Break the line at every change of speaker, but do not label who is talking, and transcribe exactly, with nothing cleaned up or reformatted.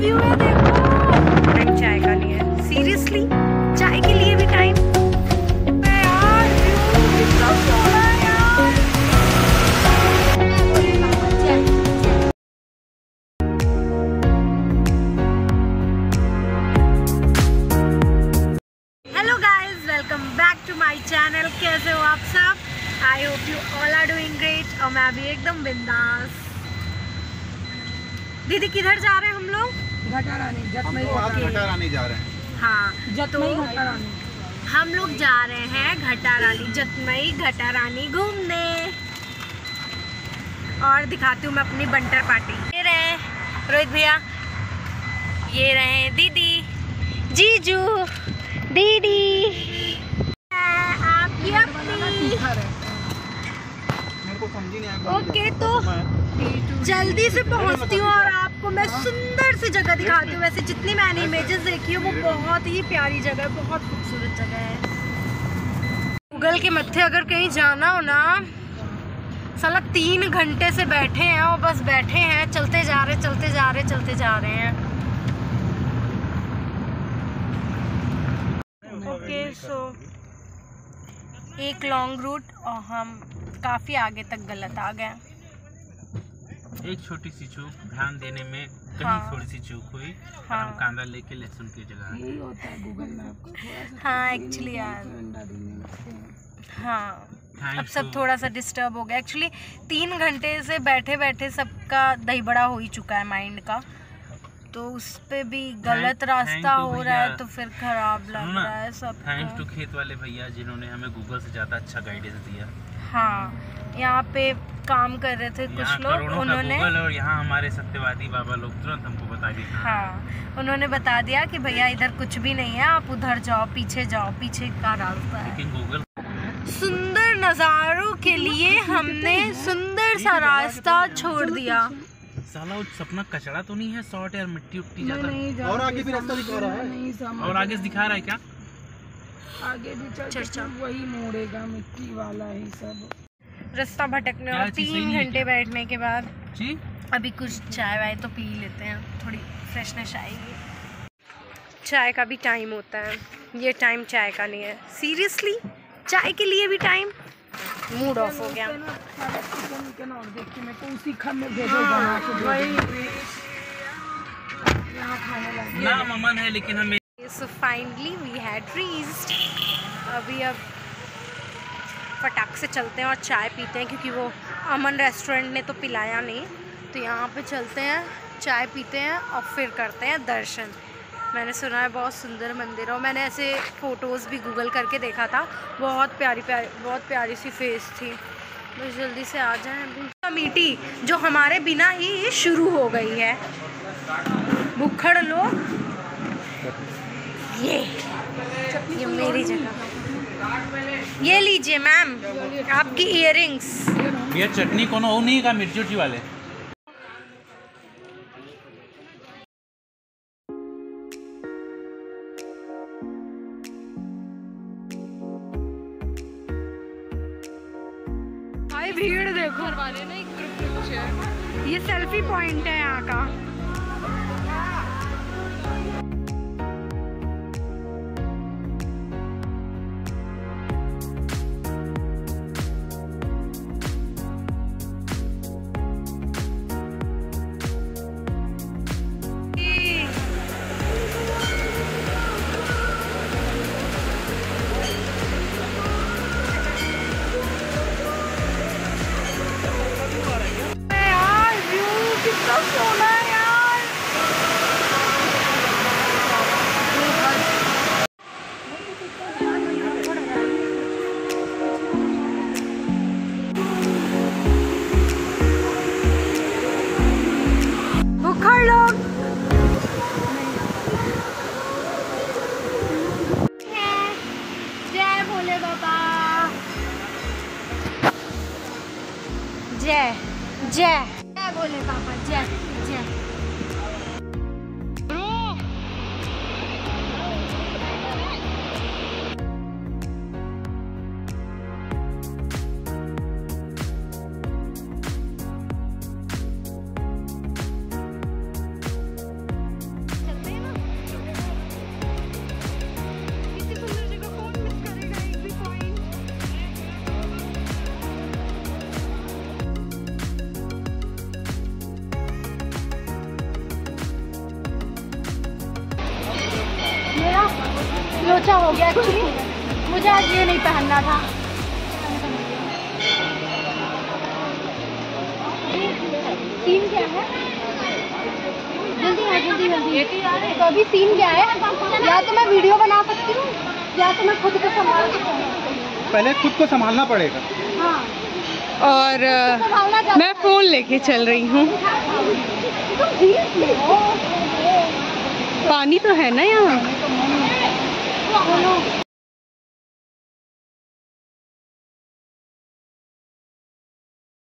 View है देखो। Time चाय का नहीं है, सीरियसली चाय के लिए भी टाइम यार। व्यू कितना सोना है यार। Hello guys, welcome back to my channel. कैसे हो आप सब? I hope you all are doing great. और मैं भी एकदम बिंदास। दीदी किधर जा रहे हैं हम लोग?
घटा रानी, जतमई
घटा रानी जा रहे हैं।
हाँ,
जतमई घटा रानी।
हम लोग जा रहे हैं घटा रानी, जतमई घटा रानी घूमने। और दिखाती हूँ मैं अपनी बंटर पार्टी। ये रहे रोहित भैया, ये रहे दीदी, जीजू, दीदी, आपकी अपनी।
मेरे को समझी नहीं आया।
ओके, तो जल्दी से पहुंचती हूँ और आपको मैं सुंदर सी जगह दिखाती हूँ। वैसे जितनी मैंने इमेजेस देखी है वो बहुत ही प्यारी जगह है, बहुत खूबसूरत जगह है। गूगल के मत्थे अगर कहीं जाना हो ना, साला तीन घंटे से बैठे हैं और बस बैठे हैं, चलते जा रहे चलते जा रहे चलते जा रहे हैं। ओके, सो एक लॉन्ग रूट और हम काफ़ी आगे तक गलत आ गए।
एक छोटी सी चूक, ध्यान देने में कहीं
हाँ।
थोड़ी सी चूक हुई।
हाँ।
हम कांदा लेके लहसुन की जगह।
यही होता है गूगल मैप को थोड़ा सा।
हाँ एक्चुअली यार, हाँ अब सब थोड़ा सा डिस्टर्ब हो गया। एक्चुअली तीन घंटे से बैठे बैठे सबका दही बड़ा हो ही चुका है माइंड का, तो उस पे भी गलत रास्ता हो रहा है तो फिर खराब लग रहा है सब।
थैंक्स टू खेत वाले भैया जिन्होंने हमें गूगल से ज़्यादा अच्छा गाइडेंस दिया।
हाँ, यहाँ पे काम कर रहे थे कुछ लोग, उन्होंने
गूगल और यहाँ हमारे सत्यवादी बाबा लोग तुरंत हमको बता दिया।
हाँ, उन्होंने बता दिया कि भैया इधर कुछ भी नहीं है, आप उधर जाओ, पीछे जाओ, पीछे का रास्ता है।
लेकिन गूगल
सुंदर नज़ारों के लिए हमने सुंदर सा रास्ता छोड़ दिया।
साला वो सपना कचड़ा तो नहीं है, सॉर्ट यार, मिट्टी उट्टी ज्यादा।
और आगे भी रास्ता दिखा रहा है।
नहीं समझ।
और आगे से दिखा रहा है क्या?
आगे भी चल
चल, चल।
वही मोड़ेगा, मिट्टी वाला ही सब।
रास्ता भटकने
क्या
और
चीज़
तीन
सही है
घंटे बैठने के बाद
जी
अभी कुछ चाय वाय तो पी लेते हैं, थोड़ी फ्रेशनेस आएगी। चाय का भी टाइम होता है, ये टाइम चाय का नहीं है। सीरियसली चाय के लिए भी टाइम। मूड ऑफ हो गया।
और देख के मेरे को उसी खम में भेजो बना के दे दो। यहाँ खाने लगे।
ना ममन है लेकिन हमें।
So finally we had reached. अभी अब फटाक से चलते हैं और चाय पीते हैं, क्योंकि वो अमन रेस्टोरेंट ने तो पिलाया नहीं, तो यहाँ पे चलते हैं, चाय पीते हैं और फिर करते हैं दर्शन। मैंने सुना है बहुत सुंदर मंदिर है और मैंने ऐसे फ़ोटोज़ भी गूगल करके देखा था, बहुत प्यारी प्यारी बहुत प्यारी सी फेस थी। बस जल्दी से आ जाएं। अभी कमेटी जो हमारे बिना ही शुरू हो गई है। भुक्खड़ लोग, ये ये मेरी जगह, ये लीजिए मैम आपकी इयररिंग्स।
ये चटनी कोनो हो नहीं का, मिर्ची उर्ची वाले।
भाई भीड़ देखो, ये सेल्फी पॉइंट है यहाँ का। सोना है यार। भुक्खड़ लोग जय भोले बाबा, जय जय जय भोले बाबा, जय जय। लोचा हो गया एक्चुअली, मुझे आज ये नहीं पहनना था। सीन क्या है? जल्दी आ जल्दी जल्दी। तो अभी सीन क्या है? या तो मैं वीडियो बना सकती हूँ या तो मैं खुद को संभाल सकती हूँ।
पहले खुद को संभालना पड़ेगा।
हाँ,
और मैं फोन लेके चल रही हूँ। पानी तो है ना यहाँ?